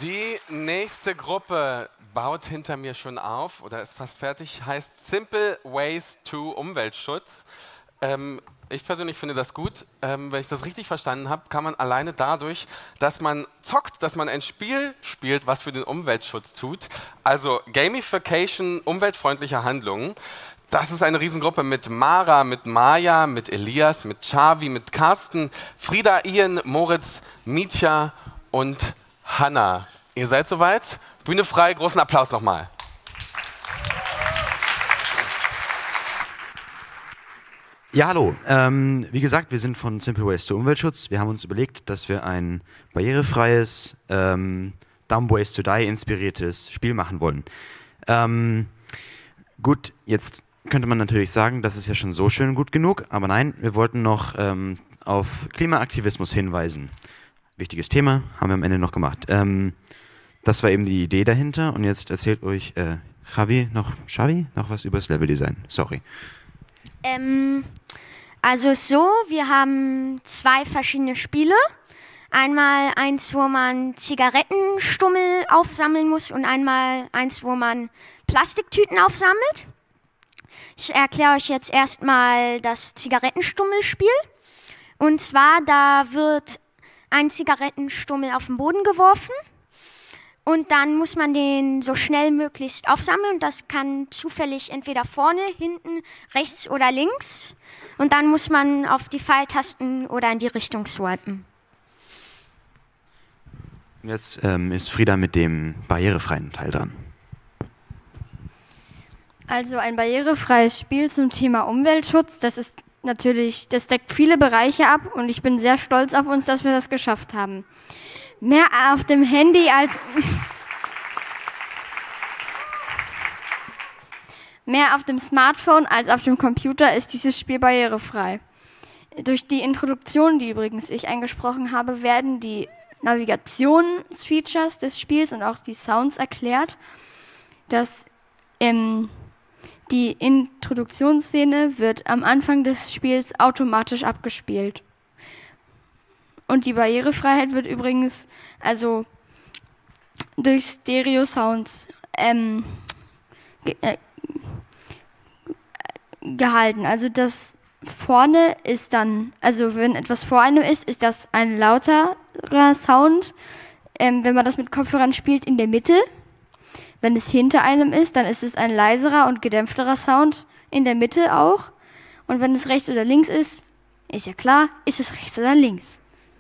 Die nächste Gruppe baut hinter mir schon auf oder ist fast fertig, heißt Simple Ways to Umweltschutz. Ich persönlich finde das gut. Wenn ich das richtig verstanden habe, kann man alleine dadurch, dass man zockt, dass man ein Spiel spielt, was für den Umweltschutz tut, also Gamification umweltfreundlicher Handlungen. Das ist eine Riesengruppe mit Mara, mit Maja, mit Elias, mit Xavi, mit Carsten, Frieda, Ian, Moritz, Mitya und Hanna. Ihr seid soweit? Bühne frei, großen Applaus nochmal. Ja, hallo. Wie gesagt, wir sind von Simple Ways to Umweltschutz. Wir haben uns überlegt, dass wir ein barrierefreies, Dumb Ways to Die inspiriertes Spiel machen wollen. Gut, jetzt könnte man natürlich sagen, das ist ja schon so schön gut genug, aber nein, wir wollten noch auf Klimaaktivismus hinweisen. Wichtiges Thema, haben wir am Ende noch gemacht. Das war eben die Idee dahinter und jetzt erzählt euch Xavi noch was über das Leveldesign. Sorry. Also so, wir haben 2 verschiedene Spiele. Einmal eins, wo man Zigarettenstummel aufsammeln muss und einmal eins, wo man Plastiktüten aufsammelt. Ich erkläre euch jetzt erstmal das Zigarettenstummelspiel. Und zwar, da wird ein Zigarettenstummel auf den Boden geworfen und dann muss man den so schnell möglichst aufsammeln. Und das kann zufällig entweder vorne, hinten, rechts oder links. Und dann muss man auf die Pfeiltasten oder in die Richtung swipen. Jetzt ist Frieda mit dem barrierefreien Teil dran. Also ein barrierefreies Spiel zum Thema Umweltschutz, das deckt viele Bereiche ab und ich bin sehr stolz auf uns, dass wir das geschafft haben. Mehr auf dem Handy als mehr auf dem Smartphone als auf dem Computer ist dieses Spiel barrierefrei. Durch die Introduktion, die übrigens ich eingesprochen habe, werden die Navigationsfeatures des Spiels und auch die Sounds erklärt. Die Introduktionsszene wird am Anfang des Spiels automatisch abgespielt. Und die Barrierefreiheit wird übrigens also durch Stereo-Sounds gehalten. Also das vorne ist dann, also wenn etwas vor einem ist das ein lauterer Sound. Wenn man das mit Kopfhörern spielt, in der Mitte. Wenn es hinter einem ist, dann ist es ein leiserer und gedämpfterer Sound in der Mitte auch. Und wenn es rechts oder links ist ja klar, ist es rechts oder links.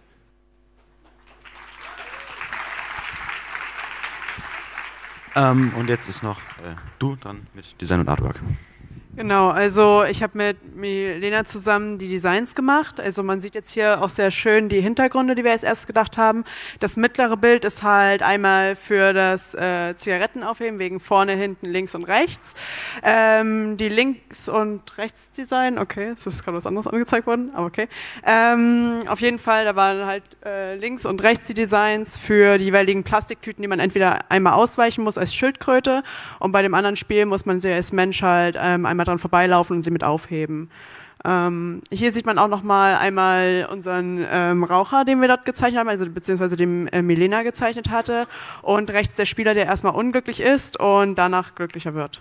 Und jetzt ist noch du dran mit Design und Artwork. Genau, also ich habe mit Milena zusammen die Designs gemacht. Also man sieht jetzt hier auch sehr schön die Hintergründe, die wir jetzt erst gedacht haben. Das mittlere Bild ist halt einmal für das Zigarettenaufheben, wegen vorne, hinten, links und rechts. Die Links- und Rechtsdesign, okay, es ist gerade was anderes angezeigt worden, aber okay. Auf jeden Fall, da waren halt links und rechts die Designs für die jeweiligen Plastiktüten, die man entweder einmal ausweichen muss als Schildkröte und bei dem anderen Spiel muss man sie als Mensch halt einmal dran vorbeilaufen und sie mit aufheben. Hier sieht man auch nochmal einmal unseren Raucher, den wir dort gezeichnet haben, also beziehungsweise den Milena gezeichnet hatte und rechts der Spieler, der erstmal unglücklich ist und danach glücklicher wird.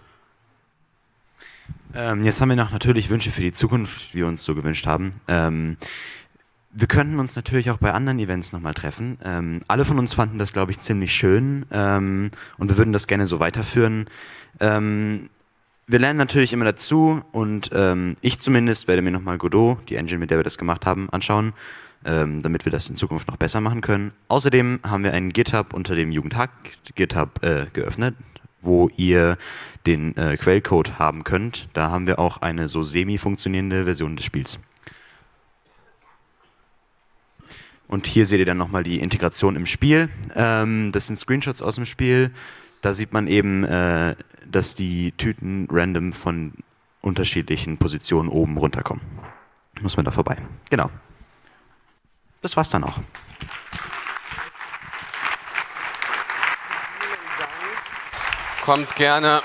Jetzt haben wir noch natürlich Wünsche für die Zukunft, wie wir uns so gewünscht haben. Wir könnten uns natürlich auch bei anderen Events nochmal treffen. Alle von uns fanden das, glaube ich, ziemlich schön und wir würden das gerne so weiterführen. Wir lernen natürlich immer dazu und ich zumindest werde mir nochmal Godot, die Engine, mit der wir das gemacht haben, anschauen, damit wir das in Zukunft noch besser machen können. Außerdem haben wir einen GitHub unter dem Jugendhack GitHub geöffnet, wo ihr den Quellcode haben könnt. Da haben wir auch eine so semi-funktionierende Version des Spiels. Und hier seht ihr dann nochmal die Integration im Spiel. Das sind Screenshots aus dem Spiel. Da sieht man eben, dass die Tüten random von unterschiedlichen Positionen oben runterkommen. Muss man da vorbei. Genau. Das war's dann auch. Kommt gerne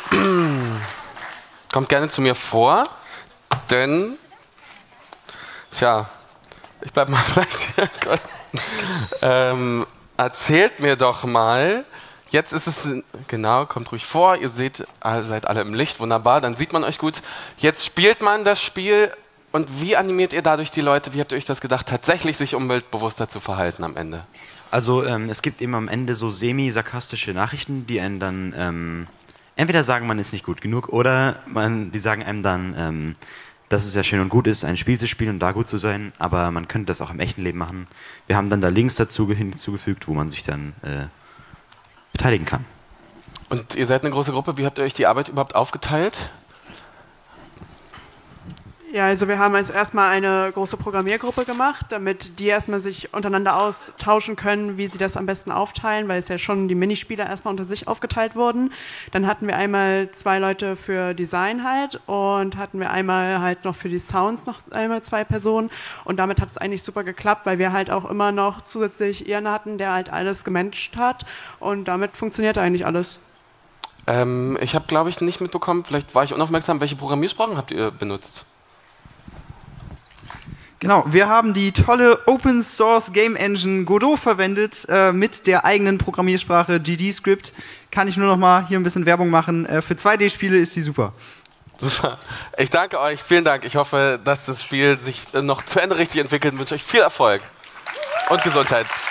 zu mir vor, denn, tja, ich bleib mal vielleicht hier. erzählt mir doch mal, jetzt ist es, genau, kommt ruhig vor, ihr seid alle im Licht, wunderbar, dann sieht man euch gut. Jetzt spielt man das Spiel und wie animiert ihr dadurch die Leute, wie habt ihr euch das gedacht, tatsächlich sich umweltbewusster zu verhalten am Ende? Also es gibt eben am Ende so semi-sarkastische Nachrichten, die einen dann entweder sagen, man ist nicht gut genug oder die sagen einem dann, dass es ja schön und gut ist, ein Spiel zu spielen und da gut zu sein, aber man könnte das auch im echten Leben machen. Wir haben dann da Links dazu hinzugefügt, wo man sich dann beteiligen kann. Und ihr seid eine große Gruppe, wie habt ihr euch die Arbeit überhaupt aufgeteilt? Ja, also wir haben jetzt erstmal eine große Programmiergruppe gemacht, damit die erstmal sich untereinander austauschen können, wie sie das am besten aufteilen, weil es ja schon die Minispieler erstmal unter sich aufgeteilt wurden. Dann hatten wir einmal 2 Leute für Design halt und hatten wir einmal halt noch für die Sounds noch einmal 2 Personen und damit hat es eigentlich super geklappt, weil wir halt auch immer noch zusätzlich Ian hatten, der halt alles gemanagt hat und damit funktioniert eigentlich alles. Ich habe, glaube ich, nicht mitbekommen, vielleicht war ich unaufmerksam, welche Programmiersprachen habt ihr benutzt? Genau, wir haben die tolle Open Source Game Engine Godot verwendet mit der eigenen Programmiersprache GD-Script. Kann ich nur noch mal hier ein bisschen Werbung machen. Für 2D-Spiele ist die super. Super. Ich danke euch, vielen Dank. Ich hoffe, dass das Spiel sich noch zu Ende richtig entwickelt und wünsche euch viel Erfolg und Gesundheit.